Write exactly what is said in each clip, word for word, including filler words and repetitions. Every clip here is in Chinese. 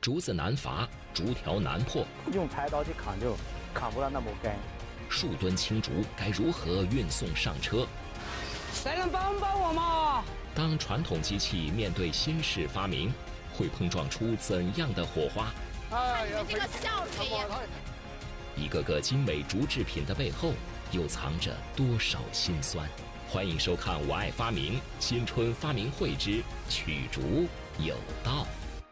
竹子难伐，竹条难破， 用柴刀去砍就砍不到那么干。 数吨青竹该如何运送上车？ 谁能帮帮我吗？ 当传统机器面对新式发明，会碰撞出怎样的火花？ 看你们这个笑脸呀！ 一个个精美竹制品的背后，又藏着多少辛酸？欢迎收看《我爱发明》新春发明会之取竹有道。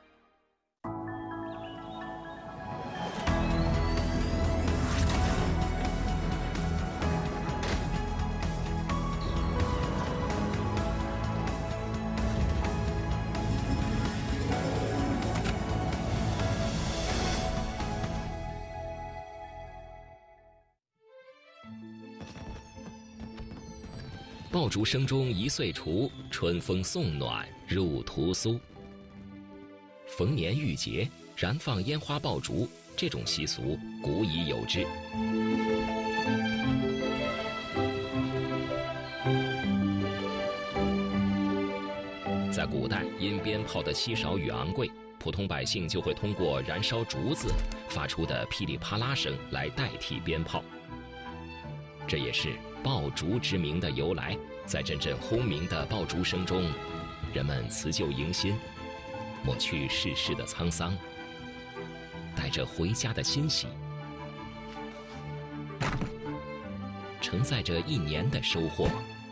爆竹声中一岁除，春风送暖入屠苏。逢年遇节，燃放烟花爆竹，这种习俗古已有之。在古代，因鞭炮的稀少与昂贵，普通百姓就会通过燃烧竹子发出的噼里啪啦声来代替鞭炮。这也是爆竹之名的由来。在阵阵轰鸣的爆竹声中，人们辞旧迎新，抹去世事的沧桑，带着回家的欣喜，承载着一年的收获。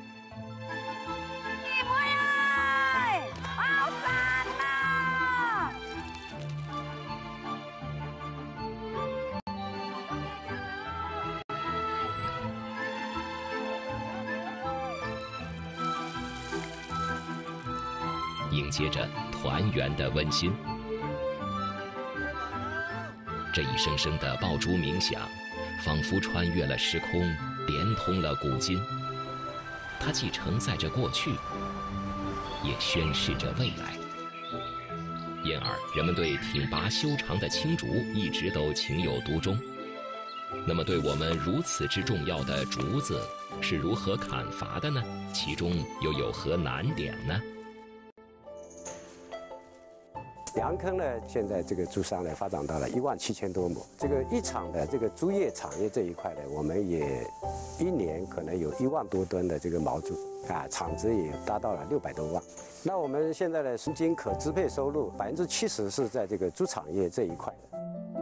迎接着团圆的温馨。这一声声的爆竹鸣响，仿佛穿越了时空，连通了古今。它既承载着过去，也宣示着未来。因而，人们对挺拔修长的青竹一直都情有独钟。那么，对我们如此之重要的竹子是如何砍伐的呢？其中又有何难点呢？ 良坑呢，现在这个竹商呢发展到了一万七千多亩。这个一厂的这个竹叶产业这一块呢，我们也一年可能有一万多吨的这个毛竹啊，产值也达到了六百多万。那我们现在的实金可支配收入百分之七十是在这个竹产业这一块的。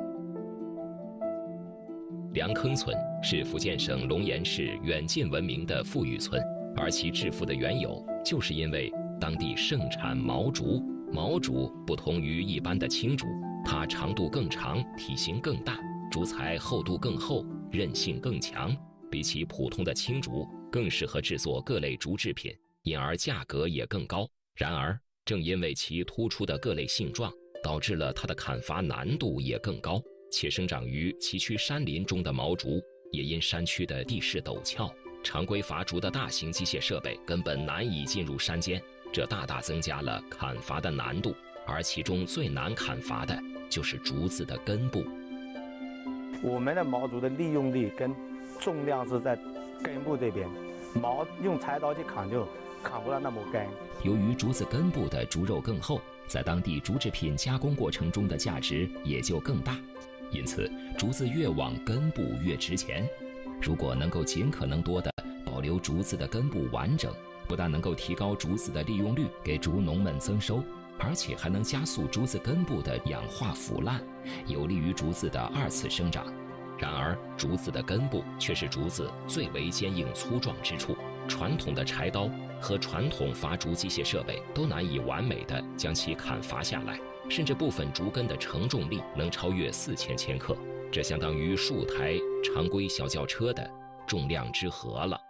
良坑村是福建省龙岩市远近闻名的富裕村，而其致富的缘由，就是因为当地盛产毛竹。毛竹不同于一般的青竹，它长度更长，体型更大，竹材厚度更厚，韧性更强，比起普通的青竹更适合制作各类竹制品，因而价格也更高。然而，正因为其突出的各类性状，导致了它的砍伐难度也更高，且生长于崎岖山林中的毛竹，也因山区的地势陡峭，常规伐竹的大型机械设备根本难以进入山间。这大大增加了砍伐的难度，而其中最难砍伐的就是竹子的根部。 我们的毛竹的利用率跟重量是在根部这边，毛用柴刀去砍就砍不到那么干。 由于竹子根部的竹肉更厚，在当地竹制品加工过程中的价值也就更大，因此竹子越往根部越值钱。如果能够尽可能多的保留竹子的根部完整，不但能够提高竹子的利用率，给竹农们增收，而且还能加速竹子根部的氧化腐烂，有利于竹子的二次生长。然而，竹子的根部却是竹子最为坚硬粗壮之处，传统的柴刀和传统伐竹机械设备都难以完美地将其砍伐下来，甚至部分竹根的承重力能超越四千千克，这相当于数台常规小轿车的重量之和了。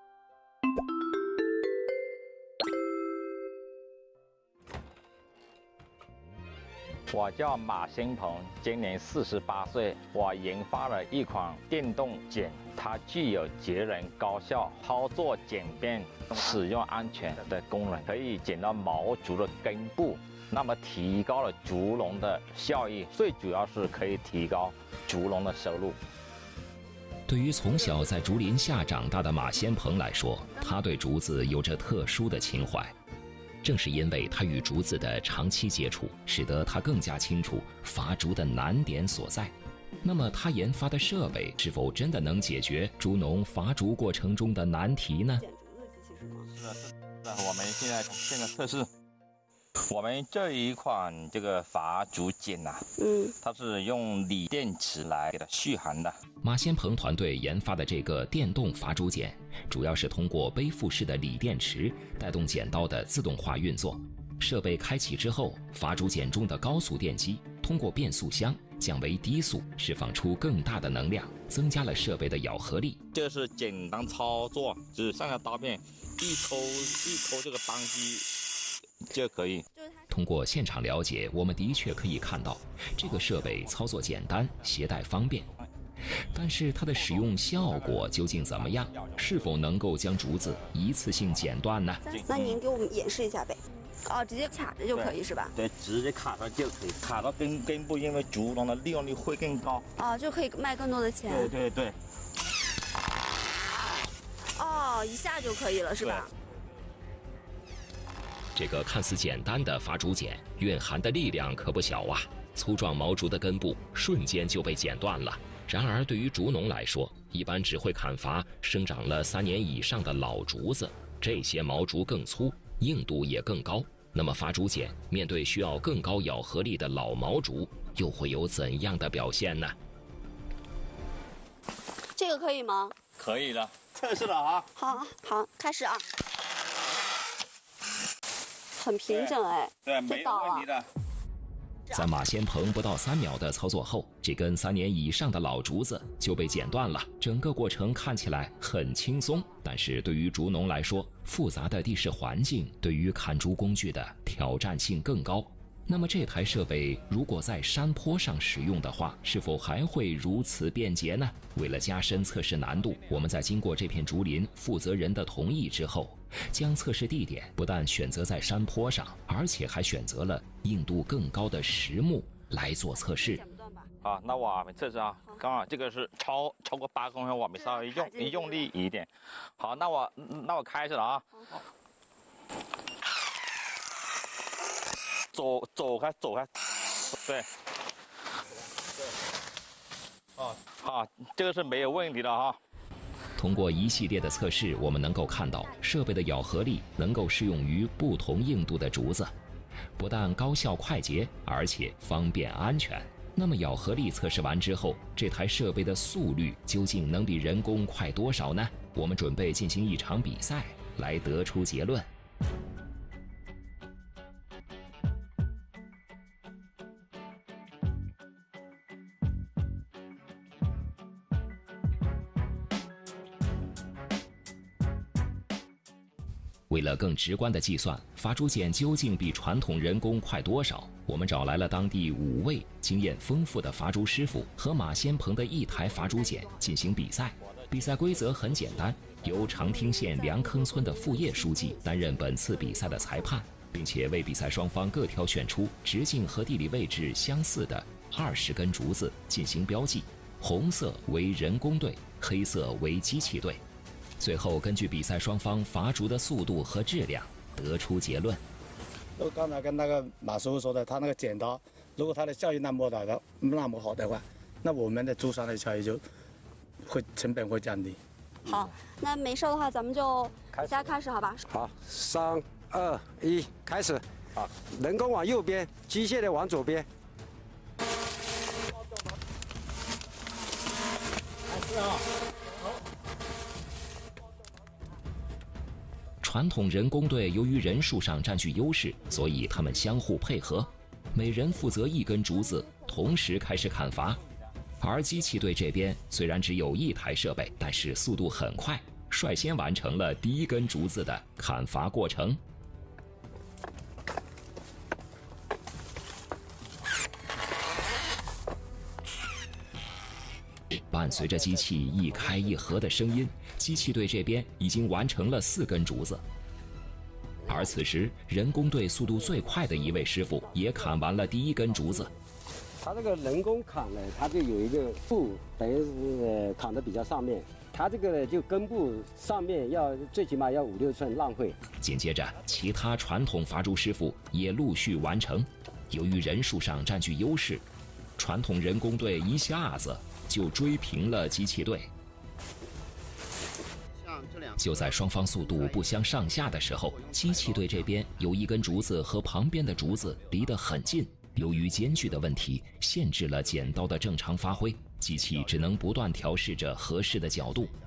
我叫马新鹏，今年四十八岁。我研发了一款电动剪，它具有节能、高效、操作简便、使用安全的功能，可以剪到毛竹的根部，那么提高了竹农的效益，最主要是可以提高竹农的收入。 对于从小在竹林下长大的马先鹏来说，他对竹子有着特殊的情怀。 正是因为他与竹子的长期接触，使得他更加清楚伐竹的难点所在。那么他研发的设备是否真的能解决竹农伐竹过程中的难题呢？ 是的，是的，我们现在现在测试。我们这一款这个伐竹剪呐、啊，嗯，它是用锂电池来给它续航的。 马先鹏团队研发的这个电动伐竹剪，主要是通过背负式的锂电池带动剪刀的自动化运作。设备开启之后，伐竹剪中的高速电机通过变速箱降为低速，释放出更大的能量，增加了设备的咬合力。 这是简单操作，只上下刀片，一抠一抠这个扳机就可以。 通过现场了解，我们的确可以看到，这个设备操作简单，携带方便。但是它的使用效果究竟怎么样？是否能够将竹子一次性剪断呢？ 那您给我们演示一下呗。哦，直接卡着就可以是吧？ 对，直接卡着就可以，卡到根根部，因为竹农的利用率会更高。 哦，就可以卖更多的钱。 对对对。 哦，一下就可以了是吧？ 这个看似简单的伐竹剪，蕴含的力量可不小啊！粗壮毛竹的根部瞬间就被剪断了。然而，对于竹农来说，一般只会砍伐生长了三年以上的老竹子，这些毛竹更粗，硬度也更高。那么，伐竹剪面对需要更高咬合力的老毛竹，又会有怎样的表现呢？ 这个可以吗？ 可以的，测试了啊！ 好，好，开始啊！很平整哎， 对，没有问题的。 在马先鹏不到三秒的操作后，这根三年以上的老竹子就被剪断了。整个过程看起来很轻松，但是对于竹农来说，复杂的地势环境对于砍竹工具的挑战性更高。那么这台设备如果在山坡上使用的话，是否还会如此便捷呢？为了加深测试难度，我们在经过这片竹林负责人的同意之后，将测试地点不但选择在山坡上，而且还选择了硬度更高的实木来做测试。 好，那我们测试啊，刚好这个是超超过八公分，我们稍微用一用力一点。好，那我那我开始了啊。走走开走开，对，对，哦，好，这个是没有问题的哈。 通过一系列的测试，我们能够看到设备的咬合力能够适用于不同硬度的竹子，不但高效快捷，而且方便安全。那么咬合力测试完之后，这台设备的速率究竟能比人工快多少呢？我们准备进行一场比赛来得出结论。为了更直观的计算伐竹剪究竟比传统人工快多少，我们找来了当地五位经验丰富的伐竹师傅和马先鹏的一台伐竹剪进行比赛。比赛规则很简单，由长汀县梁坑村的副叶书记担任本次比赛的裁判，并且为比赛双方各挑选出直径和地理位置相似的二十根竹子进行标记，红色为人工队，黑色为机器队。最后根据比赛双方伐竹的速度和质量得出结论。 我刚才跟那个马师傅说的，他那个剪刀，如果它的效益那么大的那么好的话，那我们的竹商的效益就会成本会降低。 好，那没事的话，咱们就比赛开始好吧？ 好，三二一，开始。好，人工往右边，机械的往左边。 开始啊！ 传统人工队由于人数上占据优势，所以他们相互配合，每人负责一根竹子，同时开始砍伐。而机器队这边虽然只有一台设备，但是速度很快，率先完成了第一根竹子的砍伐过程。伴随着机器一开一合的声音，机器队这边已经完成了四根竹子。而此时，人工队速度最快的一位师傅也砍完了第一根竹子。 他这个人工砍呢，它就有一个布，等于是砍的比较上面， 它这个呢，就根部上面要最起码要五六寸浪会。 紧接着，其他传统伐竹师傅也陆续完成。由于人数上占据优势，传统人工队一下子就追平了机器队。就在双方速度不相上下的时候，机器队这边有一根竹子和旁边的竹子离得很近，由于间距的问题，限制了剪刀的正常发挥，机器只能不断调试着合适的角度。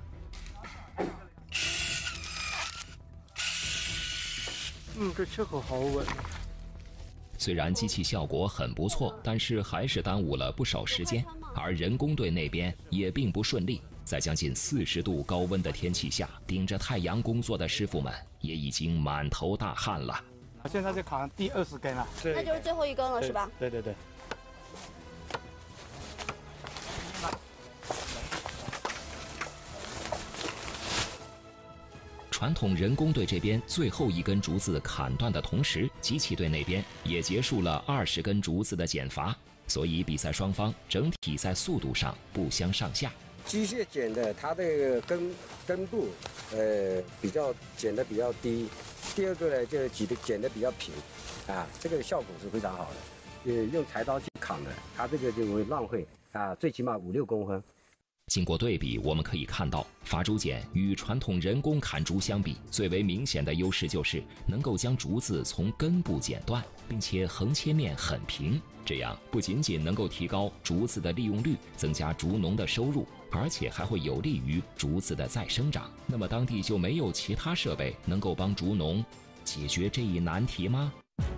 嗯，这切口好稳。 虽然机器效果很不错，但是还是耽误了不少时间，而人工队那边也并不顺利。在将近四十度高温的天气下，顶着太阳工作的师傅们也已经满头大汗了。 现在就砍第二十根了， 那就是最后一根了，是吧？ 对对对。 传统人工队这边最后一根竹子砍断的同时，机器队那边也结束了二十根竹子的剪伐，所以比赛双方整体在速度上不相上下。 机械剪的，它这个根根部，呃，比较剪的比较低。第二个呢，就是剪的剪的比较平，啊，这个效果是非常好的。呃，用柴刀去砍的，它这个就会浪费啊，最起码五六公分。 经过对比，我们可以看到，伐竹剪与传统人工砍竹相比，最为明显的优势就是能够将竹子从根部剪断，并且横切面很平。这样不仅仅能够提高竹子的利用率，增加竹农的收入，而且还会有利于竹子的再生长。那么当地就没有其他设备能够帮竹农解决这一难题吗？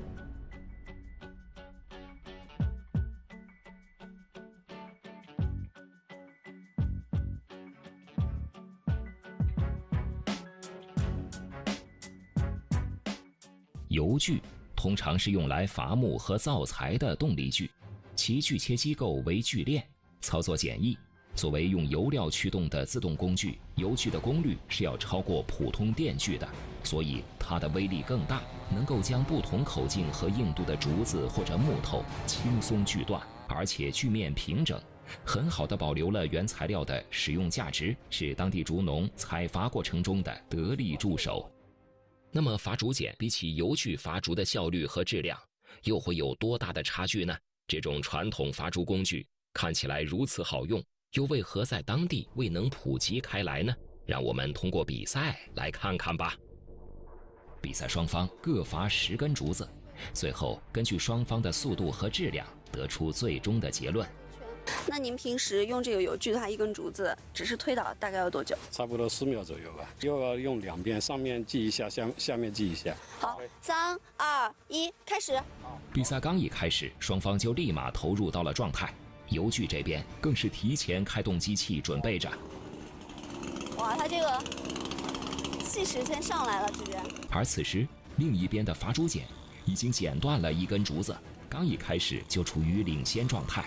油锯通常是用来伐木和造材的动力锯，其锯切机构为锯链，操作简易。作为用油料驱动的自动工具，油锯的功率是要超过普通电锯的，所以它的威力更大，能够将不同口径和硬度的竹子或者木头轻松锯断，而且锯面平整，很好地保留了原材料的使用价值，是当地竹农采伐过程中的得力助手。那么伐竹剪比起油锯伐竹的效率和质量，又会有多大的差距呢？这种传统伐竹工具看起来如此好用，又为何在当地未能普及开来呢？让我们通过比赛来看看吧。比赛双方各伐十根竹子，最后根据双方的速度和质量得出最终的结论。 那您平时用这个油锯的话，一根竹子只是推倒大概要多久？ 差不多十秒左右吧。又要用两边，上面锯一下，下下面锯一下。 好，三二一，开始。 比赛刚一开始，双方就立马投入到了状态。油锯这边更是提前开动机器准备着。 哇，它这个计时先上来了，这边。 而此时，另一边的伐竹剪已经剪断了一根竹子，刚一开始就处于领先状态。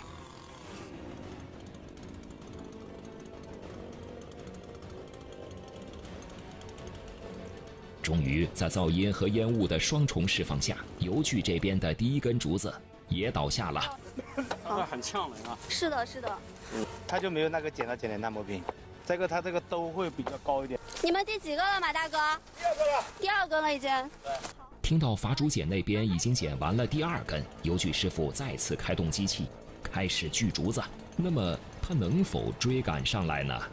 终于，在噪音和烟雾的双重释放下，油锯这边的第一根竹子也倒下了。 那很呛人啊！ 是的，是的。 嗯，它就没有那个剪刀剪的那么平。这个它这个兜会比较高一点。 你们第几个了，马大哥？ 第二个了。 第二根了已经。 对。 听到伐竹剪那边已经剪完了第二根，油锯师傅再次开动机器，开始锯竹子。那么他能否追赶上来呢？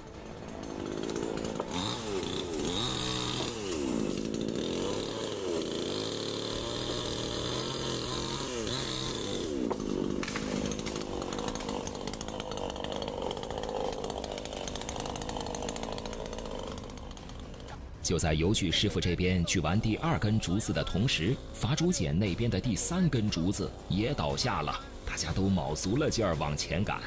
就在油锯师傅这边锯完第二根竹子的同时，伐竹剪那边的第三根竹子也倒下了，大家都卯足了劲儿往前赶。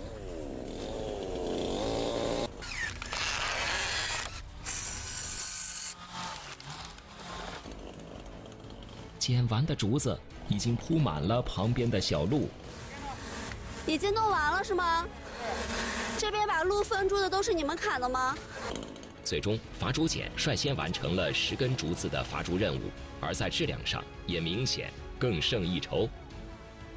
剪完的竹子已经铺满了旁边的小路。 已经弄完了是吗？这边把路分住的都是你们砍的吗？ 最终，伐竹剪率先完成了十根竹子的伐竹任务，而在质量上也明显更胜一筹。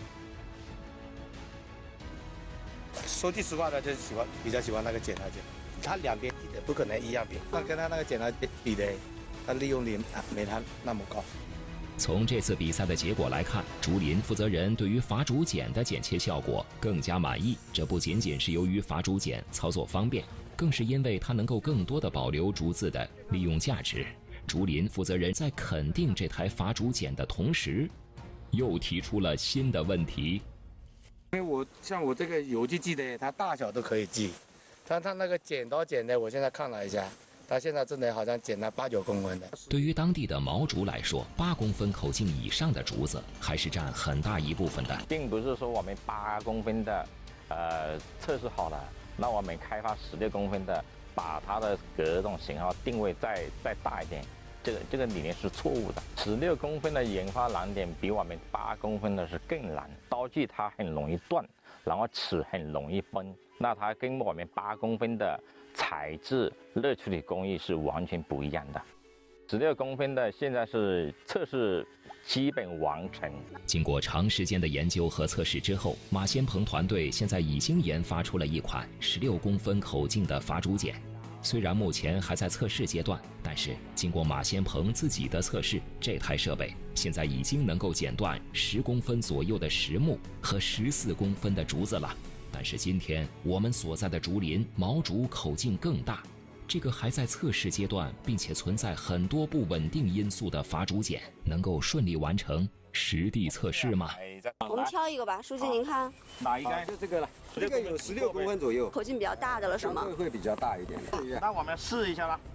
说句实话呢，就是喜欢比较喜欢那个剪刀剪， 它两边比的不可能一样比，那跟它那个剪刀比的，它利用率没它那么高。 从这次比赛的结果来看，竹林负责人对于伐竹剪的剪切效果更加满意。这不仅仅是由于伐竹剪操作方便，更是因为它能够更多的保留竹子的利用价值。竹林负责人在肯定这台伐竹剪的同时，又提出了新的问题。 因为我像我这个有机锯的，它大小都可以锯，但它那个剪刀剪的，我现在看了一下。它现在真的好像剪了八九公分的。 对于当地的毛竹来说，八公分口径以上的竹子还是占很大一部分的， 并不是说我们八公分的，呃，测试好了，那我们开发十六公分的，把它的各种型号定位再再大一点，这个这个理念是错误的。十六公分的研发难点比我们八公分的是更难，刀具它很容易断，然后齿很容易崩，那它跟我们八公分的材质、热处理工艺是完全不一样的。十六公分的现在是测试基本完成。 经过长时间的研究和测试之后，马先鹏团队现在已经研发出了一款十六公分口径的伐竹剪。虽然目前还在测试阶段，但是经过马先鹏自己的测试，这台设备现在已经能够剪断十公分左右的实木和十四公分的竹子了。但是今天我们所在的竹林毛竹口径更大，这个还在测试阶段并且存在很多不稳定因素的伐竹剪能够顺利完成实地测试吗？ 我们挑一个吧，书记您看。 哪一个？就这个了，这个有十六公分左右， 口径比较大的了是吗？ 会会比较大一点的。 那我们试一下吧。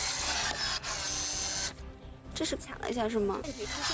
这是卡了一下是吗？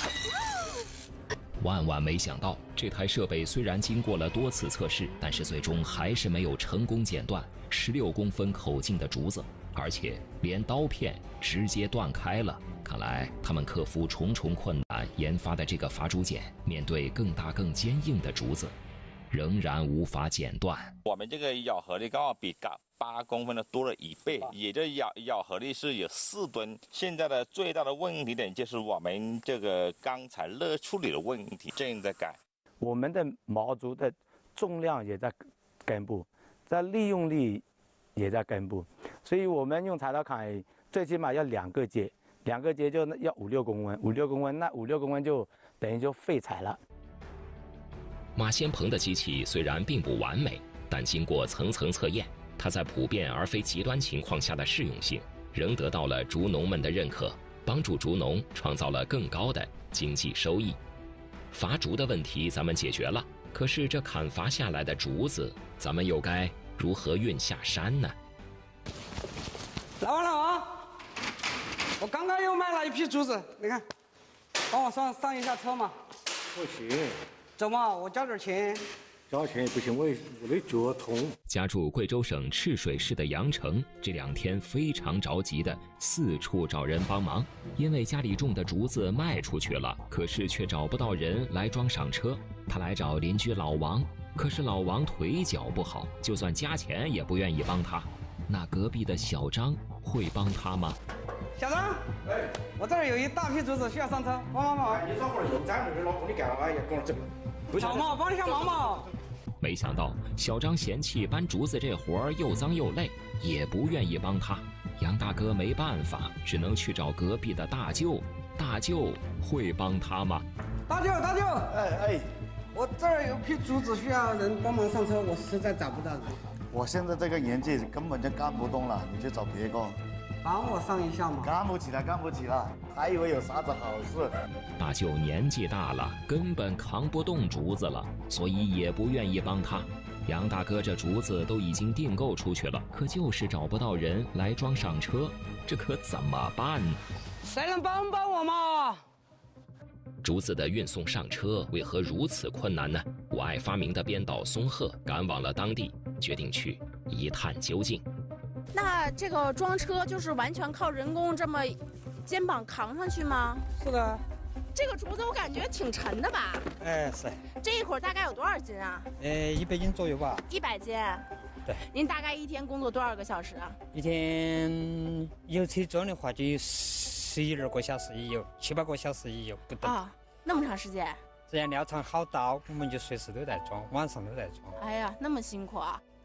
万万没想到，这台设备虽然经过了多次测试，但是最终还是没有成功剪断十六公分口径的竹子，而且连刀片直接断开了。看来他们克服重重困难研发的这个伐竹剪，面对更大更坚硬的竹子，仍然无法剪断。 我们这个咬合力刚好比八公分的多了一倍，也就咬咬合力是有四吨。现在的最大的问题点就是我们这个钢材热处理的问题，正在改。 我们的毛竹的重量也在跟步，在利用率也在跟步，所以我们用柴刀砍最起码要两个节，两个节就要五六公分，五六公分，那五六公分就等于就废柴了。 马先鹏的机器虽然并不完美，但经过层层测验，它在普遍而非极端情况下的适用性仍得到了竹农们的认可，帮助竹农创造了更高的经济收益。伐竹的问题咱们解决了，可是这砍伐下来的竹子，咱们又该如何运下山呢？ 老王，老王，我刚刚又买了一批竹子，你看，帮我上上一下车嘛。 不行， 怎么？我交点钱。 交钱也不行，我我的脚痛。 家住贵州省赤水市的杨成这两天非常着急的四处找人帮忙，因为家里种的竹子卖出去了，可是却找不到人来装上车。他来找邻居老王，可是老王腿脚不好，就算加钱也不愿意帮他。那隔壁的小张会帮他吗？ 小张，哎，我这儿有一大批竹子需要上车，帮帮忙。 你找会儿又在那边老公，你干嘛也跟我走？ 好嘛，帮一下忙嘛。 没想到小张嫌弃搬竹子这活儿又脏又累，也不愿意帮他。杨大哥没办法，只能去找隔壁的大舅。大舅会帮他吗？ 大舅，大舅， 哎哎， 我这儿有批竹子需要人帮忙上车，我实在找不到人。 我现在这个年纪根本就干不动了，你去找别个帮我上一下嘛。 干不起了，干不起了，还以为有啥子好事。 大舅年纪大了，根本扛不动竹子了，所以也不愿意帮他。杨大哥这竹子都已经订购出去了，可就是找不到人来装上车，这可怎么办？ 谁能帮帮我嘛？ 竹子的运送上车为何如此困难呢？我爱发明的编导松鹤赶往了当地，决定去一探究竟。 那这个装车就是完全靠人工这么肩膀扛上去吗？ 是的。 这个竹子我感觉挺沉的吧？ 哎，是。 这一会儿大概有多少斤啊？ 呃，一百斤左右吧。 一百斤。 对。 您大概一天工作多少个小时啊？ 一天有车装的话就有十一二个小时也有，七八个小时也有，不等。 啊，那么长时间？ 只要料场好到，我们就随时都在装，晚上都在装。 哎呀，那么辛苦啊！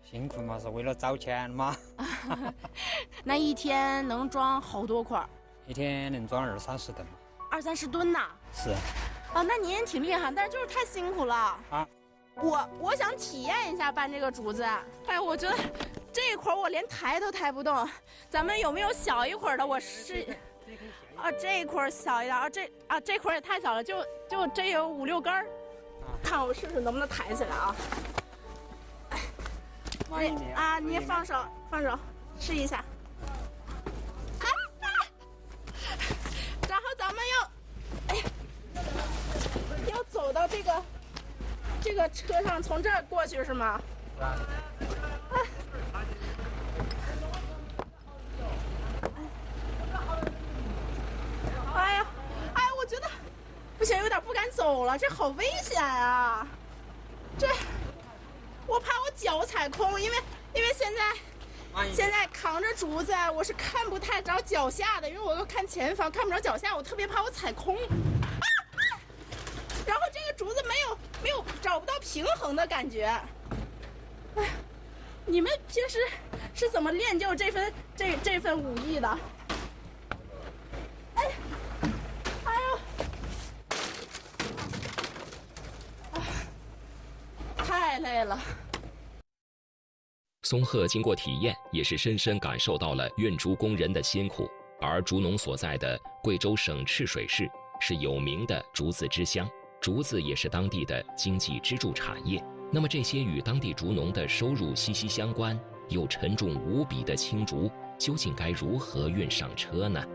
辛苦嘛，是为了找钱嘛。 那一天能装好多块？ 一天能装二三十吨。 二三十吨呐？ 是。 啊，那您也挺厉害，但是就是太辛苦了啊。 我我想体验一下搬这个竹子，哎，我觉得这一会儿我连抬都抬不动。咱们有没有小一会儿的？我试。啊，这一块小一点啊，这啊这块也太小了，就就这有五六根儿。看我试试能不能抬起来啊？哎啊，你放手放手，试一下。啊啊！然后咱们要，哎呀，要走到这个这个车上，从这儿过去是吗？啊。哎呀，哎，我觉得不行，有点不敢走了，这好危险啊！这，我怕我脚踩空，因为因为现在现在扛着竹子，我是看不太着脚下的，因为我要看前方，看不着脚下，我特别怕我踩空。啊啊！然后这个竹子没有没有找不到平衡的感觉。哎，你们平时是怎么练就这份这这份武艺的？哎，哎呦，啊，太累了。 松鹤经过体验，也是深深感受到了运竹工人的辛苦。而竹农所在的贵州省赤水市是有名的竹子之乡，竹子也是当地的经济支柱产业。那么这些与当地竹农的收入息息相关又沉重无比的青竹，究竟该如何运上车呢？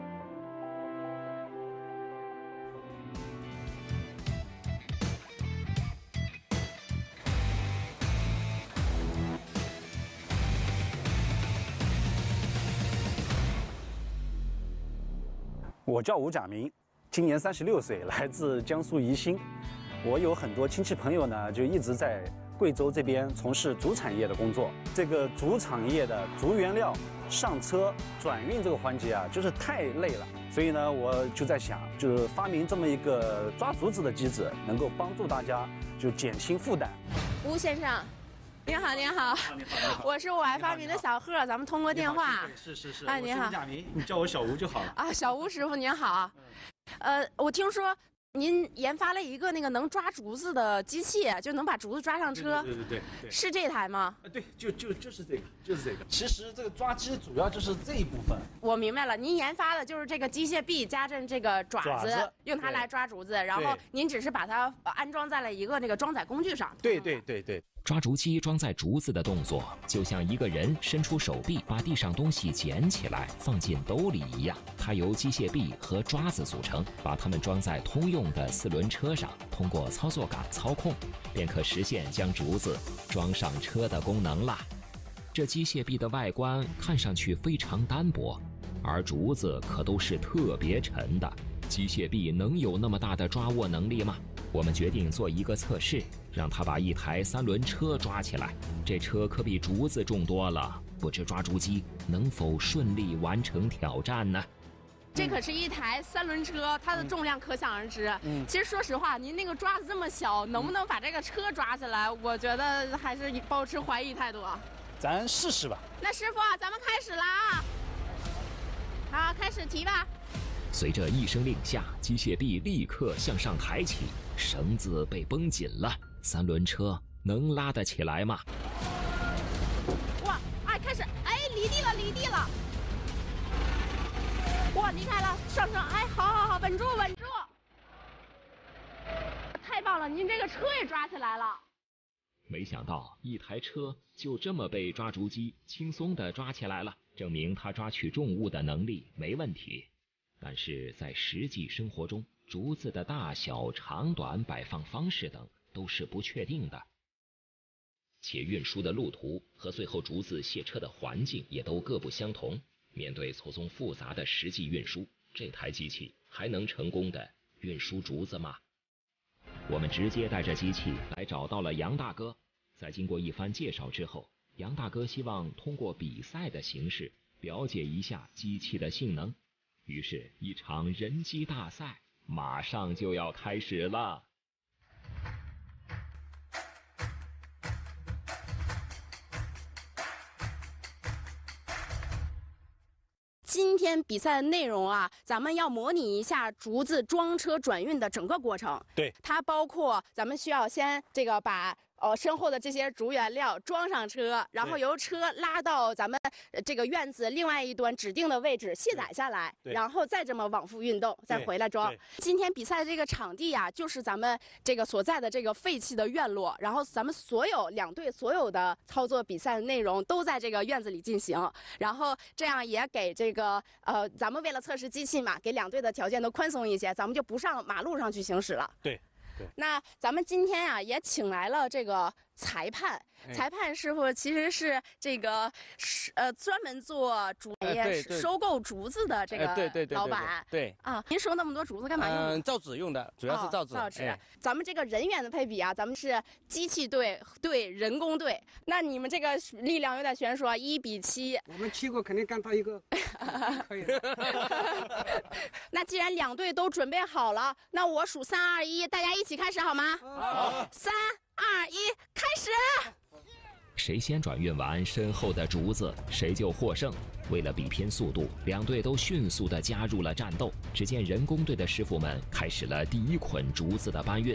我叫吴甲明，今年三十六岁，来自江苏宜兴。我有很多亲戚朋友呢，就一直在贵州这边从事竹产业的工作。这个竹产业的竹原料上车转运这个环节啊，就是太累了。所以呢，我就在想，就是发明这么一个抓竹子的机子，能够帮助大家就减轻负担。 吴先生。您好，您好， 你好，你好， 我是我爱发明的小贺，咱们通过电话。 是是是， 哎，您好， 吴甲明，你叫我小吴就好了。 啊，小吴师傅您好，呃，我听说您研发了一个那个能抓竹子的机器，就能把竹子抓上车。 对对对对， 是这台吗？ 啊，对，就就就是这个，就是这个。其实这个抓机主要就是这一部分。 我明白了，您研发的就是这个机械臂加上这个爪子， 爪子用它来抓竹子，然后您只是把它安装在了一个那个装载工具上。 对对对对。 抓竹机装载竹子的动作，就像一个人伸出手臂把地上东西捡起来放进兜里一样。它由机械臂和抓子组成，把它们装在通用的四轮车上，通过操作杆操控，便可实现将竹子装上车的功能啦。这机械臂的外观看上去非常单薄，而竹子可都是特别沉的。机械臂能有那么大的抓握能力吗？我们决定做一个测试，让他把一台三轮车抓起来。这车可比竹子重多了，不知抓竹机能否顺利完成挑战呢？ 这可是一台三轮车，它的重量可想而知。嗯，其实说实话，您那个抓子这么小，能不能把这个车抓起来？我觉得还是保持怀疑态度。 咱试试吧。 那师傅，咱们开始啦！好，开始提吧。 随着一声令下，机械臂立刻向上抬起，绳子被绷紧了。三轮车能拉得起来吗？ 哇，哎，开始，哎，离地了，离地了。哇，离开了，上升，哎，好好好，稳住，稳住。太棒了，您这个车也抓起来了。 没想到一台车就这么被抓竹机轻松地抓起来了，证明它抓取重物的能力没问题。但是在实际生活中，竹子的大小、长短、摆放方式等都是不确定的，且运输的路途和最后竹子卸车的环境也都各不相同。面对错综复杂的实际运输，这台机器还能成功的运输竹子吗？我们直接带着机器来找到了杨大哥。在经过一番介绍之后，杨大哥希望通过比赛的形式了解一下机器的性能。于是，一场人机大赛马上就要开始了。 天比赛的内容啊，咱们要模拟一下竹子装车转运的整个过程。 对， 它包括咱们需要先这个把。呃，身后的这些竹原料装上车，然后由车拉到咱们这个院子另外一端指定的位置卸载下来，然后再这么往复运动，再回来装。今天比赛的这个场地呀、啊，就是咱们这个所在的这个废弃的院落，然后咱们所有两队所有的操作比赛的内容都在这个院子里进行，然后这样也给这个呃，咱们为了测试机器嘛，给两队的条件都宽松一些，咱们就不上马路上去行驶了。 对。 那咱们今天啊也请来了这个裁判，裁判师傅其实是这个是呃专门做竹业收购竹子的这个老板。 对啊，您收那么多竹子干嘛用？ 嗯，造纸用的，主要是造纸。 造纸。咱们这个人员的配比啊，咱们是机器队对人工队，那你们这个力量有点悬殊啊，一比七。 我们七个肯定干他一个，可以。 那既然两队都准备好了，那我数三二一，大家一起开始好吗？ 好。 三二一，开始！ 谁先转运完身后的竹子，谁就获胜。为了比拼速度，两队都迅速地加入了战斗。只见人工队的师傅们开始了第一捆竹子的搬运。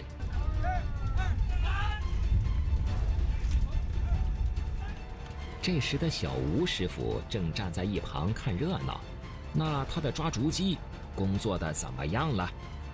这时的小吴师傅正站在一旁看热闹，那他的抓竹机工作的怎么样了？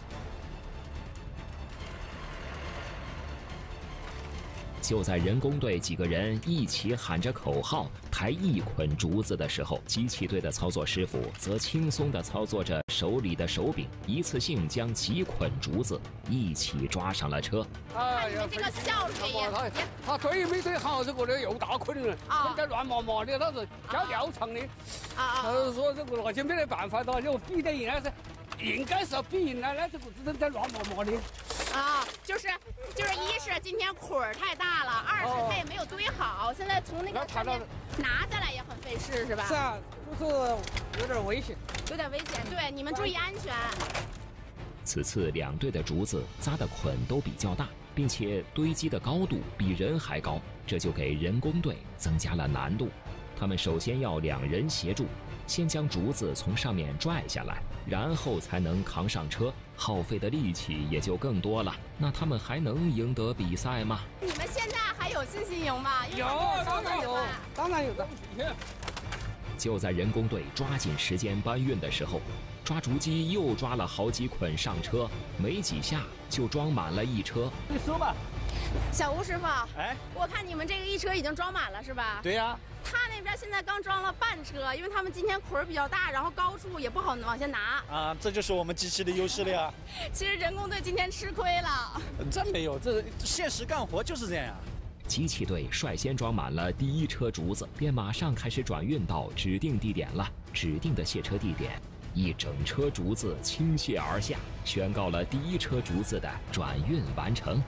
就在人工队几个人一起喊着口号抬一捆竹子的时候，机器队的操作师傅则轻松地操作着手里的手柄，一次性将几捆竹子一起抓上了车。 哎呀，这个效率也也， 他堆没堆好，这个呢又大捆了，捆得乱麻麻的，他是挑料场的。啊他是说这个那就没得办法的，就比得赢还是应该是要比赢了，那这个只能在乱麻麻的。 啊，就是就是，一是今天捆儿太大了，二是它也没有堆好，现在从那个上面拿下来也很费事，是吧？ 是啊，就是有点危险， 有点危险。对，你们注意安全。 此次两队的竹子扎的捆都比较大，并且堆积的高度比人还高，这就给人工队增加了难度。他们首先要两人协助，先将竹子从上面拽下来，然后才能扛上车，耗费的力气也就更多了。那他们还能赢得比赛吗？ 你们现在还有信心赢吗？ 有，当然有，当然有的。 就在人工队抓紧时间搬运的时候，抓竹机又抓了好几捆上车，没几下就装满了一车。 你说吧， 小吴师傅， 哎， 我看你们这个一车已经装满了，是吧？ 对呀、啊。 他那边现在刚装了半车，因为他们今天捆儿比较大，然后高处也不好往下拿。 啊，这就是我们机器的优势了呀。 其实人工队今天吃亏了。 真没有，这现实干活就是这样。 机器队率先装满了第一车竹子，便马上开始转运到指定地点了。指定的卸车地点，一整车竹子倾泻而下，宣告了第一车竹子的转运完成。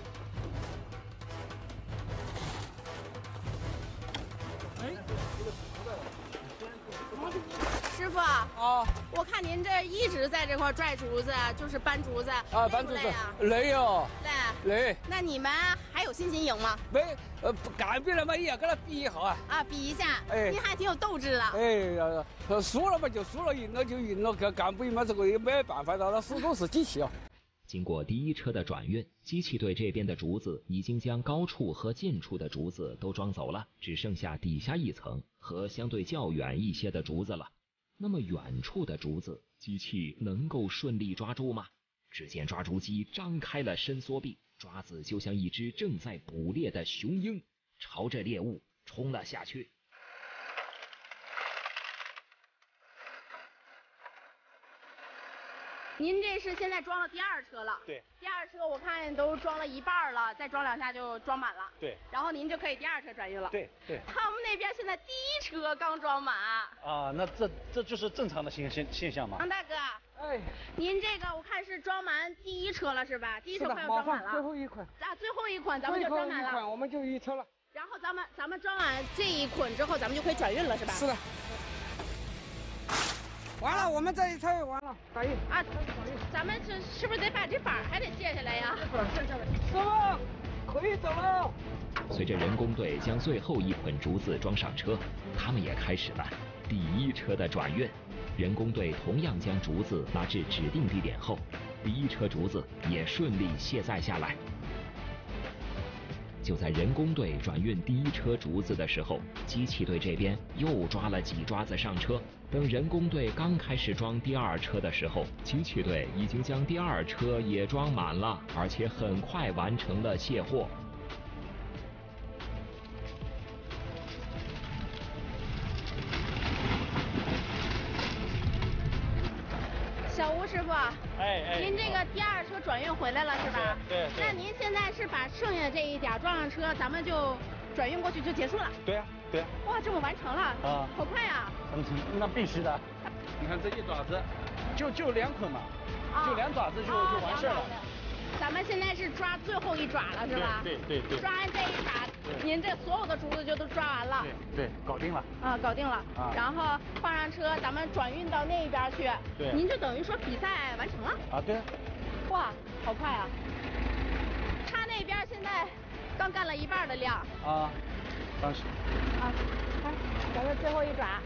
师傅啊，我看您这一直在这块拽竹子，就是搬竹子啊，搬竹子累哦， 累累。 那你们还有信心赢吗？ 没，呃，干别人嘛也要跟他比一下啊。 啊，比一下，哎，您还挺有斗志的。 哎呀，输了嘛就输了，赢了就赢了，干干不赢嘛这个也没办法的，那始终是机器啊。 经过第一车的转运，机器队这边的竹子已经将高处和近处的竹子都装走了，只剩下底下一层和相对较远一些的竹子了。那么远处的竹子，机器能够顺利抓住吗？只见抓竹机张开了伸缩臂，抓子就像一只正在捕猎的雄鹰，朝着猎物冲了下去。 您这是现在装了第二车了？ 对。 第二车我看都装了一半了，再装两下就装满了。 对。 然后您就可以第二车转运了。 对对。 他们那边现在第一车刚装满。 啊，那这这就是正常的现现现象吗？ 王大哥， 哎， 您这个我看是装满第一车了是吧？第一车快要装满了。 最后一捆。 啊，最后一捆咱们就装满了。 最后一捆我们就一车了。 然后咱们咱们装完这一捆之后，咱们就可以转运了是吧？ 是的。完了，我们这一车完了，打印啊！咱们是是不是得把这板还得卸下来呀？ 这板卸下来，师傅可以走了。 随着人工队将最后一捆竹子装上车，他们也开始了第一车的转运。 人工队同样将竹子拉至指定地点后，第一车竹子也顺利卸载下来。就在人工队转运第一车竹子的时候，机器队这边又抓了几抓子上车。等人工队刚开始装第二车的时候，机器队已经将第二车也装满了，而且很快完成了卸货。 小吴师傅， 哎哎， 您这个第二车转运回来了是吧？ 对。 那您现在是把剩下这一点装上车，咱们就转运过去就结束了？ 对呀，对呀。 哇，这么完成了啊，好快呀！ 嗯，那必须的。你看这一爪子，就就两捆嘛，就两爪子就就完事儿了。 咱们现在是抓最后一爪了是吧？ 对对对。 抓完这一爪，您这所有的竹子就都抓完了。 对对，搞定了。 啊，搞定了。啊。然后放上车，咱们转运到那边去。 对。 您就等于说比赛完成了。 啊，对。 哇，好快啊！他那边现在刚干了一半的量。 啊，当时。 啊，来，咱们最后一爪。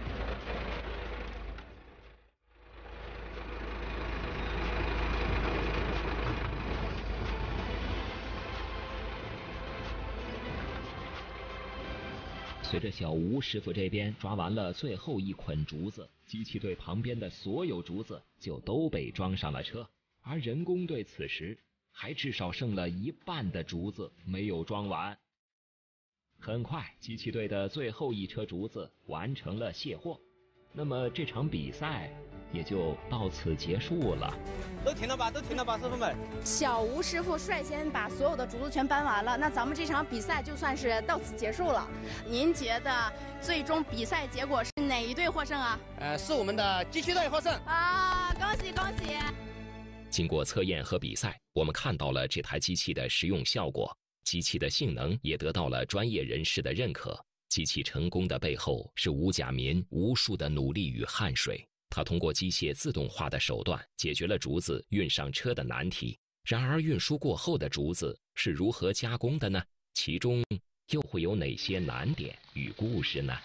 随着小吴师傅这边抓完了最后一捆竹子，机器队旁边的所有竹子就都被装上了车，而人工队此时还至少剩了一半的竹子没有装完。很快，机器队的最后一车竹子完成了卸货，那么这场比赛也就到此结束了。 都停了吧，都停了吧，师傅们。 小吴师傅率先把所有的竹子全搬完了，那咱们这场比赛就算是到此结束了。您觉得最终比赛结果是哪一队获胜啊？ 呃，是我们的机器队获胜啊！恭喜恭喜！ 经过测验和比赛，我们看到了这台机器的实用效果，机器的性能也得到了专业人士的认可。机器成功的背后是吴甲民无数的努力与汗水。他通过机械自动化的手段解决了竹子运上车的难题。然而，运输过后的竹子是如何加工的呢？其中又会有哪些难点与故事呢？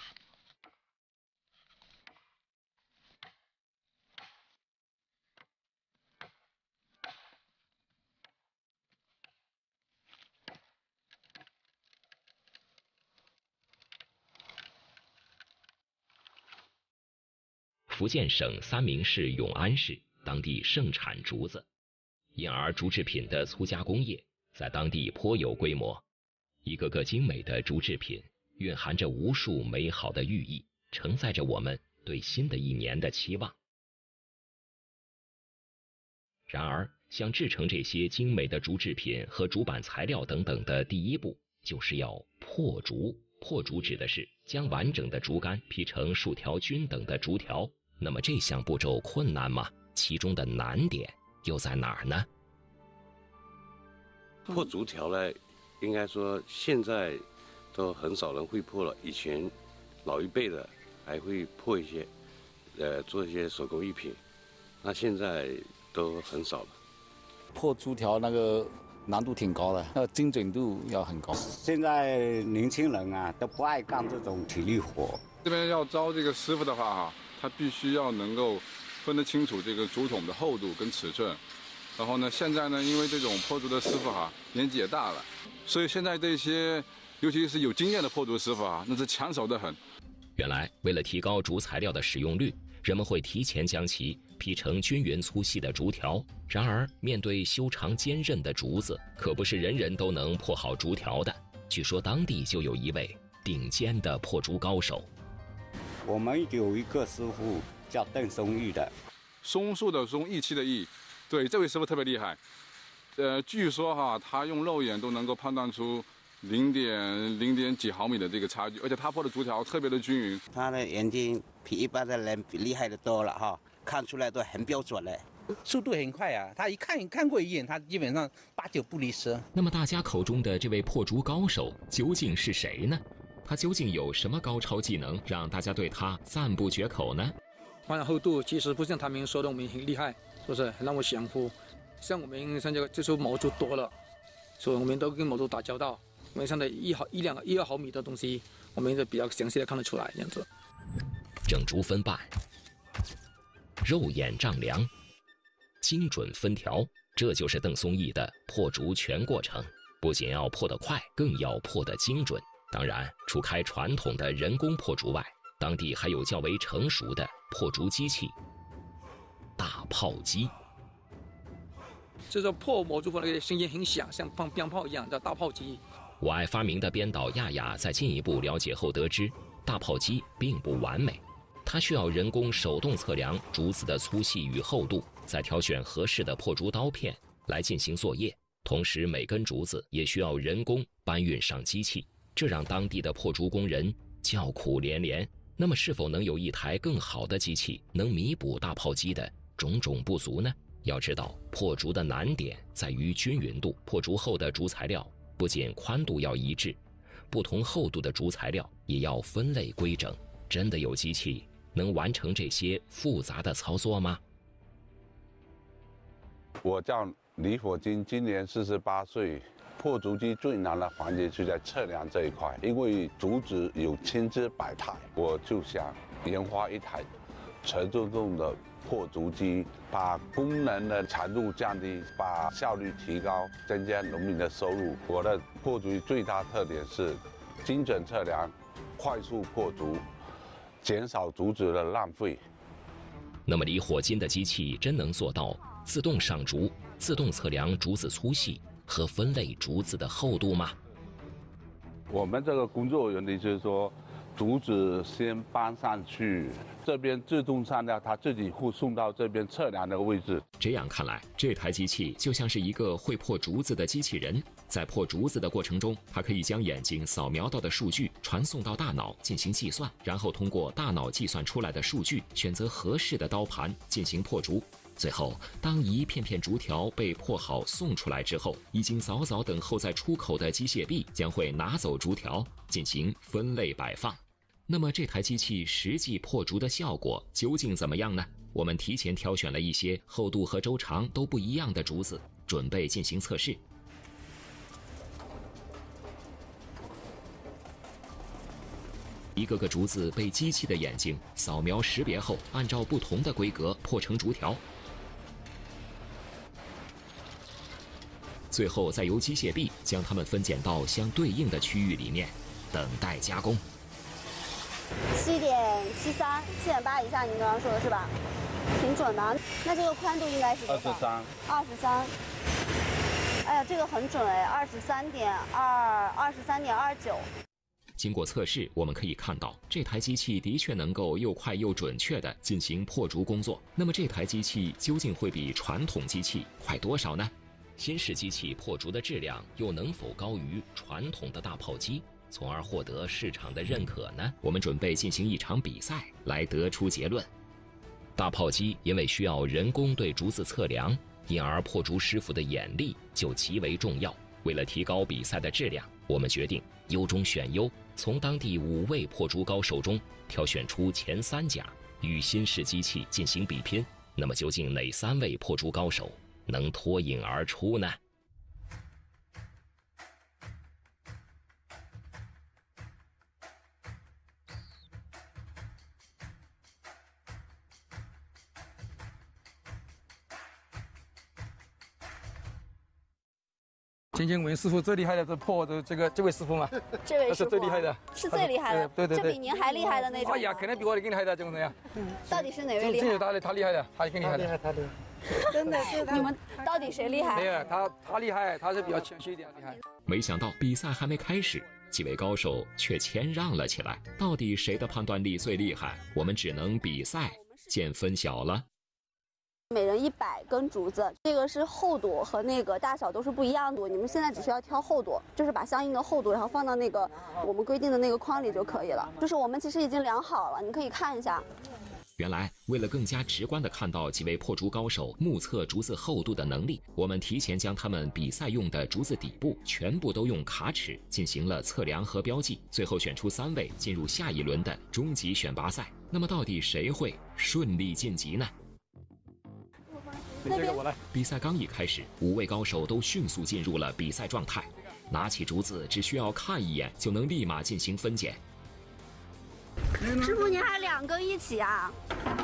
福建省三明市永安市当地盛产竹子，因而竹制品的粗加工业在当地颇有规模。一个个精美的竹制品蕴含着无数美好的寓意，承载着我们对新的一年的期望。然而，想制成这些精美的竹制品和竹板材料等等的第一步，就是要破竹。破竹指的是将完整的竹竿劈成数条均等的竹条。那么这项步骤困难吗？其中的难点又在哪儿呢？ 破竹条呢，应该说现在都很少人会破了。以前老一辈的还会破一些，呃，做一些手工艺品，那现在都很少了。 破竹条那个难度挺高的，那个精准度要很高。 现在年轻人啊都不爱干这种体力活。 这边要招这个师傅的话哈，他必须要能够分得清楚这个竹筒的厚度跟尺寸。然后呢，现在呢，因为这种破竹的师傅哈年纪也大了，所以现在这些尤其是有经验的破竹师傅啊，那是抢手的很。 原来为了提高竹材料的使用率，人们会提前将其劈成均匀粗细的竹条。然而，面对修长坚韧的竹子，可不是人人都能破好竹条的。据说当地就有一位顶尖的破竹高手。 我们有一个师傅叫邓松玉的， 松树的松，义气的义。对，这位师傅特别厉害。呃，据说哈，他用肉眼都能够判断出零点零点几毫米的这个差距，而且他破的竹条特别的均匀。 他的眼睛比一般的人比厉害的多了哈，看出来都很标准嘞。 速度很快啊，他一看看过一眼，他基本上八九不离十。 那么大家口中的这位破竹高手究竟是谁呢？他究竟有什么高超技能，让大家对他赞不绝口呢？ 完厚度其实不像他们说的我们很厉害，是不是很让我降服？像我们像这个就是毛竹多了，所以我们都跟毛竹打交道。我们像的一毫一两一二毫米的东西，我们就比较详细的看得出来这样子。 整竹分瓣， 肉眼丈量，精准分条，这就是邓松义的破竹全过程。不仅要破得快，更要破得精准。当然，除开传统的人工破竹外，当地还有较为成熟的破竹机器——大炮机。 这种破毛竹那个声音很响，像放鞭炮一样，叫大炮机。 我爱发明的编导亚亚在进一步了解后得知，大炮机并不完美，它需要人工手动测量竹子的粗细与厚度，再挑选合适的破竹刀片来进行作业。同时，每根竹子也需要人工搬运上机器，这让当地的破竹工人叫苦连连。那么，是否能有一台更好的机器能弥补大炮机的种种不足呢？要知道，破竹的难点在于均匀度。破竹后的竹材料不仅宽度要一致，不同厚度的竹材料也要分类规整。真的有机器能完成这些复杂的操作吗？ 我叫李火金，今年四十八岁。破竹机最难的环节就在测量这一块，因为竹子有千姿百态，我就想研发一台全自动的破竹机，把功能的强度降低，把效率提高，增加农民的收入。我的破竹机最大特点是精准测量、快速破竹，减少竹子的浪费。 那么李火金的机器真能做到自动上竹、自动测量竹子粗细和分类竹子的厚度吗？ 我们这个工作原理就是说，竹子先搬上去，这边自动上料，它自己会送到这边测量的位置。 这样看来，这台机器就像是一个会破竹子的机器人。在破竹子的过程中，它可以将眼睛扫描到的数据传送到大脑进行计算，然后通过大脑计算出来的数据，选择合适的刀盘进行破竹。最后，当一片片竹条被破好送出来之后，已经早早等候在出口的机械臂将会拿走竹条进行分类摆放。那么这台机器实际破竹的效果究竟怎么样呢？我们提前挑选了一些厚度和周长都不一样的竹子，准备进行测试。一个个竹子被机器的眼睛扫描识别后，按照不同的规格破成竹条，最后再由机械臂将它们分拣到相对应的区域里面，等待加工。 七点七三、七点八以下，您刚刚说的是吧？挺准的。那这个宽度应该是多少？二十三。二十三。哎呀，这个很准哎，二十三点二、二十三点二九。 经过测试，我们可以看到这台机器的确能够又快又准确地进行破竹工作。那么这台机器究竟会比传统机器快多少呢？新式机器破竹的质量又能否高于传统的大炮机，从而获得市场的认可呢？我们准备进行一场比赛来得出结论。大炮机因为需要人工对竹子测量，因而破竹师傅的眼力就极为重要。为了提高比赛的质量，我们决定优中选优，从当地五位破竹高手中挑选出前三甲，与新式机器进行比拼。那么究竟哪三位破竹高手能脱颖而出呢？ 钱建文师傅最厉害的，这破的这个这位师傅嘛， 这位师傅是最厉害的， 是最厉害的， 对对对， 这比您还厉害的那种。 哎呀，肯定比我更厉害的，这种人呀。 嗯，到底是哪位厉害？ 真有他的，他厉害的，他更厉害的。 厉害，他厉害。 真的是你们到底谁厉害？ 没有，他他厉害，他是比较谦虚一点厉害。 没想到比赛还没开始，几位高手却谦让了起来。到底谁的判断力最厉害？我们只能比赛见分晓了。 每人一百根竹子，这个是厚度和那个大小都是不一样的。你们现在只需要挑厚度，就是把相应的厚度，然后放到那个我们规定的那个框里就可以了。就是我们其实已经量好了，你可以看一下。 原来，为了更加直观地看到几位破竹高手目测竹子厚度的能力，我们提前将他们比赛用的竹子底部全部都用卡尺进行了测量和标记，最后选出三位进入下一轮的终极选拔赛。那么，到底谁会顺利晋级呢？ 那边我来。 比赛刚一开始，五位高手都迅速进入了比赛状态，拿起竹子只需要看一眼就能立马进行分拣。 师傅，您还两根一起啊？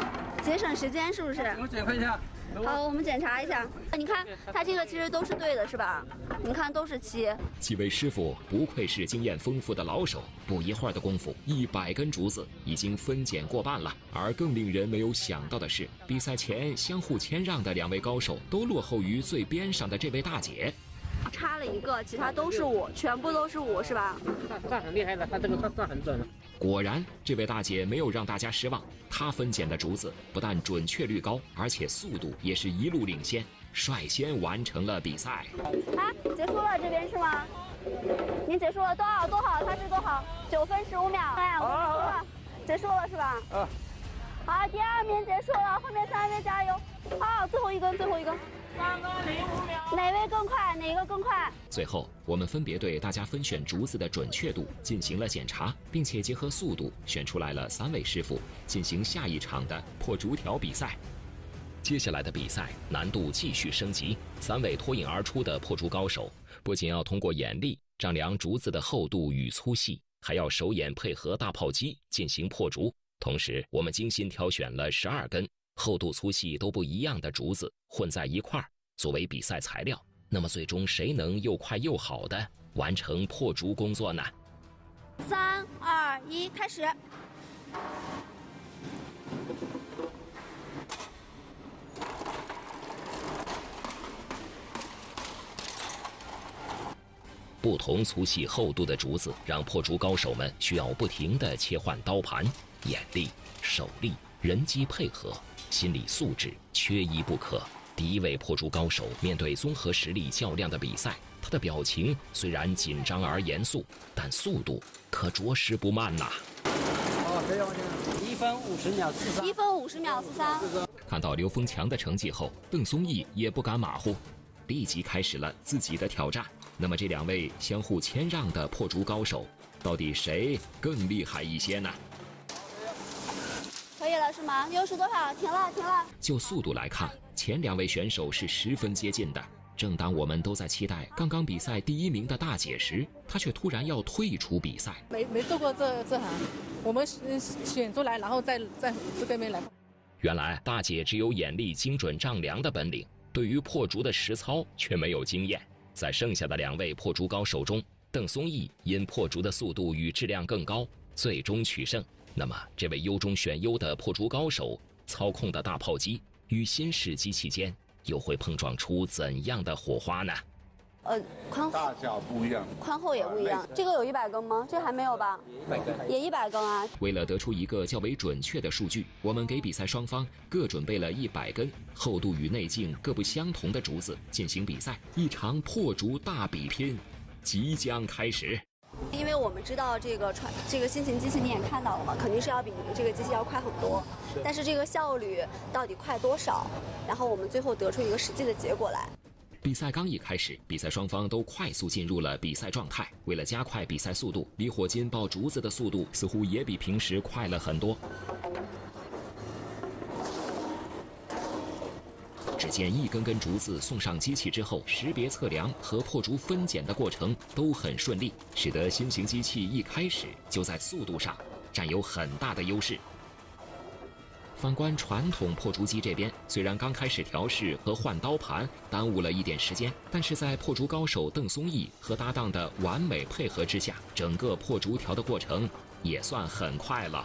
节省时间是不是？ 我检查一下。 好，我们检查一下。你看，它这个其实都是对的，是吧？你看都是七。 几位师傅不愧是经验丰富的老手，不一会儿的功夫，一百根竹子已经分拣过半了。而更令人没有想到的是，比赛前相互谦让的两位高手都落后于最边上的这位大姐。 差了一个，其他都是五，全部都是五，是吧？ 算算很厉害的，他这个算算很准了。 果然，这位大姐没有让大家失望，她分拣的竹子不但准确率高，而且速度也是一路领先，率先完成了比赛。 啊，结束了，这边是吗？您结束了，多好多好，他是多好，九分十五秒，哎呀，我结束了，结束了是吧？啊。好，第二名结束了，后面三位加油！好，最后一根，最后一根。三分零五秒，哪位更快？哪个更快？ 最后，我们分别对大家分选竹子的准确度进行了检查，并且结合速度选出来了三位师傅，进行下一场的破竹条比赛。接下来的比赛难度继续升级，三位脱颖而出的破竹高手不仅要通过眼力丈量竹子的厚度与粗细，还要手眼配合大炮机进行破竹。同时，我们精心挑选了十二根厚度粗细都不一样的竹子混在一块儿作为比赛材料。那么最终谁能又快又好的完成破竹工作呢？ 三二一，开始！ 不同粗细厚度的竹子让破竹高手们需要不停地切换刀盘，眼力、手力、人机配合、心理素质缺一不可。第一位破竹高手面对综合实力较量的比赛，他的表情虽然紧张而严肃，但速度可着实不慢呐。 好，可以往前。一分五十秒四三。 一分五十秒四三。 看到刘峰强的成绩后，邓松义也不敢马虎，立即开始了自己的挑战。那么这两位相互谦让的破竹高手，到底谁更厉害一些呢？ 可以了是吗？优势多少？停了，停了。 就速度来看，前两位选手是十分接近的。正当我们都在期待刚刚比赛第一名的大姐时，她却突然要退出比赛。 没没做过这这行，我们选出来，然后再再这个面来。 原来大姐只有眼力精准丈量的本领，对于破竹的实操却没有经验。在剩下的两位破竹高手中，邓松义因破竹的速度与质量更高，最终取胜。那么这位优中选优的破竹高手操控的大炮机与新式机器间又会碰撞出怎样的火花呢？ 呃，宽大小不一样， 宽厚也不一样。这个有一百根吗？这还没有吧？ 一百根， 也一百根啊。 为了得出一个较为准确的数据，我们给比赛双方各准备了一百根厚度与内径各不相同的竹子进行比赛。一场破竹大比拼即将开始。 因为我们知道这个传这个新型机器你也看到了嘛，肯定是要比你们这个机器要快很多。但是这个效率到底快多少？然后我们最后得出一个实际的结果来。 比赛刚一开始，比赛双方都快速进入了比赛状态。为了加快比赛速度，李火金抱竹子的速度似乎也比平时快了很多。只见一根根竹子送上机器之后，识别测量和破竹分拣的过程都很顺利，使得新型机器一开始就在速度上占有很大的优势。反观传统破竹机这边，虽然刚开始调试和换刀盘耽误了一点时间，但是在破竹高手邓松义和搭档的完美配合之下，整个破竹条的过程也算很快了。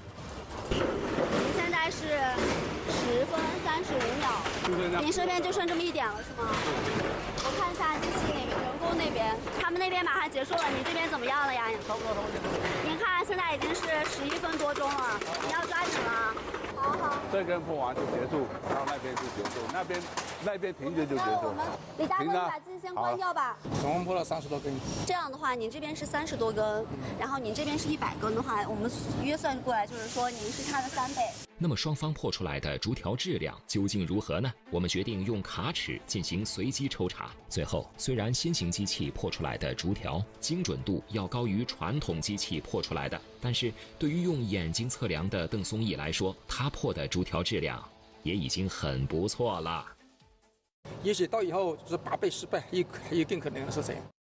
现在是十分三十五秒，您这边就剩这么一点了是吗？我看一下机器那边员工那边，他们那边马上结束了，你这边怎么样了呀？差不多，差不多。您看现在已经是十一分多钟了，你要抓紧了。好好， 这根破完就结束，然后那边就结束，那边那边停着就结束。 李大哥，你把机器先关掉吧。 总共破了三十多根。 这样的话，您这边是三十多根，然后您这边是一百根的话，我们约算过来就是说您是它的三倍。 那么双方破出来的竹条质量究竟如何呢？我们决定用卡尺进行随机抽查。最后，虽然新型机器破出来的竹条精准度要高于传统机器破出来的，但是对于用眼睛测量的邓松义来说，他破的竹条质量也已经很不错了。 也许到以后就是八倍、十倍，也也更可能是这样。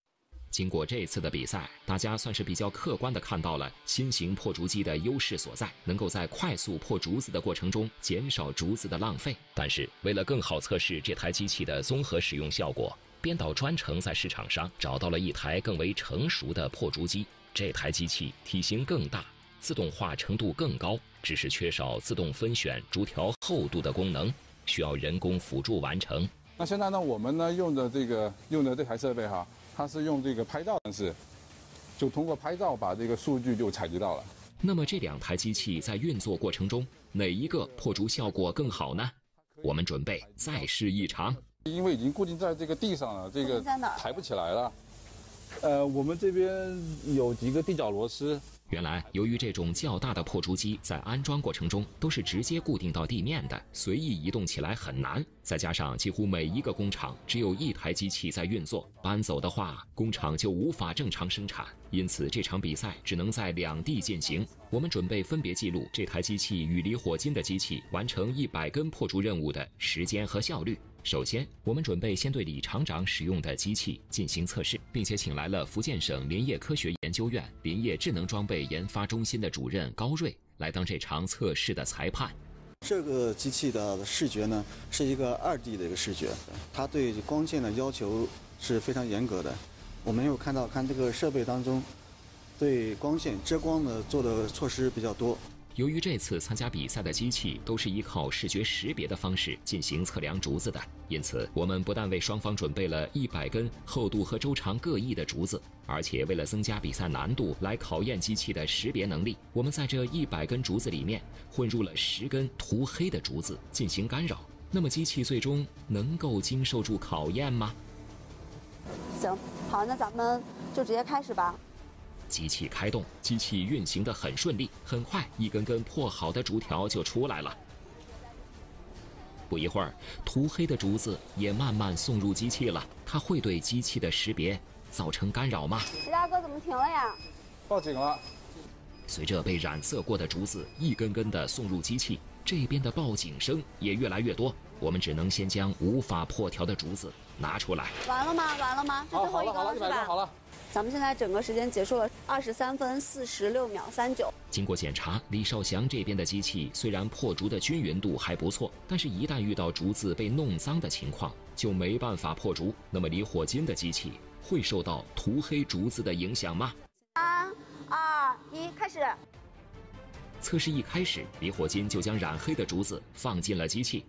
经过这次的比赛，大家算是比较客观地看到了新型破竹机的优势所在，能够在快速破竹子的过程中减少竹子的浪费。但是，为了更好测试这台机器的综合使用效果，编导专程在市场上找到了一台更为成熟的破竹机。这台机器体型更大，自动化程度更高，只是缺少自动分选竹条厚度的功能，需要人工辅助完成。 那现在呢，我们呢用的这个用的这台设备哈。它是用这个拍照程式，就通过拍照把这个数据就采集到了。 那么这两台机器在运作过程中，哪一个破竹效果更好呢？我们准备再试一场。 因为已经固定在这个地上了，这个抬不起来了。呃，我们这边有几个地脚螺丝。 原来，由于这种较大的破竹机在安装过程中都是直接固定到地面的，随意移动起来很难。再加上几乎每一个工厂只有一台机器在运作，搬走的话，工厂就无法正常生产。因此，这场比赛只能在两地进行。我们准备分别记录这台机器与李火金的机器完成一百根破竹任务的时间和效率。首先，我们准备先对李厂长使用的机器进行测试，并且请来了福建省林业科学研究院林业智能装备研发中心的主任高瑞来当这场测试的裁判。 这个机器的视觉呢，是一个二 D 的一个视觉，它对光线的要求是非常严格的。我们有看到，看这个设备当中，对光线遮光呢做的措施比较多。 由于这次参加比赛的机器都是依靠视觉识别的方式进行测量竹子的，因此我们不但为双方准备了一百根厚度和周长各异的竹子，而且为了增加比赛难度来考验机器的识别能力，我们在这一百根竹子里面混入了十根涂黑的竹子进行干扰。那么机器最终能够经受住考验吗？ 行，好，那咱们就直接开始吧。 机器开动，机器运行得很顺利，很快一根根破好的竹条就出来了。不一会儿，涂黑的竹子也慢慢送入机器了。它会对机器的识别造成干扰吗？ 李大哥怎么停了呀？ 报警了。 随着被染色过的竹子一根根的送入机器，这边的报警声也越来越多。我们只能先将无法破条的竹子拿出来。 完了吗？完了吗？这最后一个了是吧？ 好了。 咱们现在整个时间结束了二十三分四十六秒三九。 经过检查，李少祥这边的机器虽然破竹的均匀度还不错，但是一旦遇到竹子被弄脏的情况，就没办法破竹。那么李火金的机器会受到涂黑竹子的影响吗？ 三、二、一，开始。 测试一开始，李火金就将染黑的竹子放进了机器。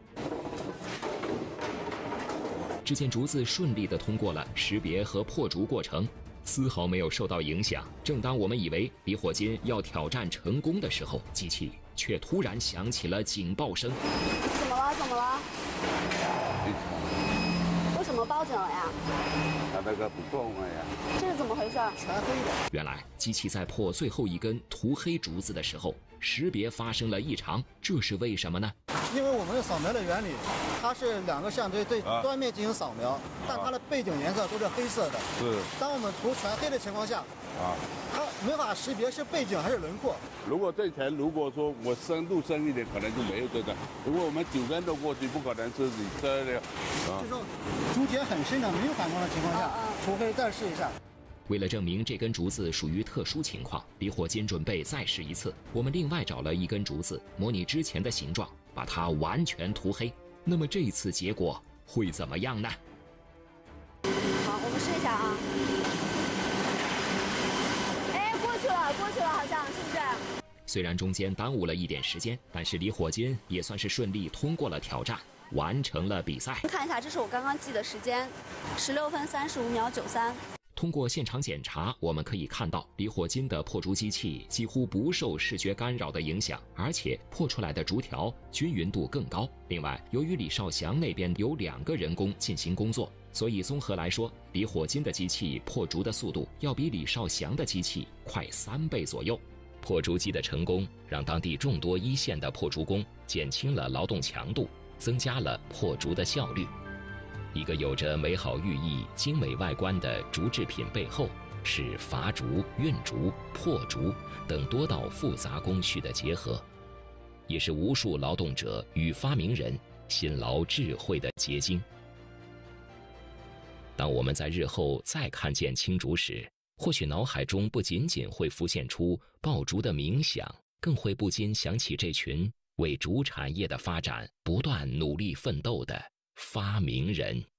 只见竹子顺利地通过了识别和破竹过程，丝毫没有受到影响。正当我们以为李火金要挑战成功的时候，机器却突然响起了警报声。 怎么了？怎么了？为什么报警了呀？ 他那个不动了呀。 这是怎么回事？ 全黑的。 原来机器在破最后一根涂黑竹子的时候，识别发生了异常，这是为什么呢？ 因为我们扫描的原理，它是两个相对对端面进行扫描，但它的背景颜色都是黑色的。 是。 当我们涂全黑的情况下，啊，它没法识别是背景还是轮廓。 如果这层如果说我深度深一点，可能就没有这个。如果我们九根都过去，不可能是你这的。啊。 就说竹节很深的没有反光的情况下，涂黑再试一下。 为了证明这根竹子属于特殊情况，李火金准备再试一次。我们另外找了一根竹子，模拟之前的形状，把它完全涂黑。那么这一次结果会怎么样呢？ 好，我们试一下啊。哎，过去了，过去了，好像是不是？ 虽然中间耽误了一点时间，但是李火金也算是顺利通过了挑战，完成了比赛。 看一下，这是我刚刚记的时间，十六分三十五秒九三。 通过现场检查，我们可以看到李火金的破竹机器几乎不受视觉干扰的影响，而且破出来的竹条均匀度更高。另外，由于李少祥那边有两个人工进行工作，所以综合来说，李火金的机器破竹的速度要比李少祥的机器快三倍左右。破竹机的成功，让当地众多一线的破竹工减轻了劳动强度，增加了破竹的效率。一个有着美好寓意、精美外观的竹制品背后，是伐竹、运竹、破竹等多道复杂工序的结合，也是无数劳动者与发明人辛劳智慧的结晶。 当我们在日后再看见青竹时，或许脑海中不仅仅会浮现出爆竹的冥想，更会不禁想起这群为竹产业的发展不断努力奋斗的发明人。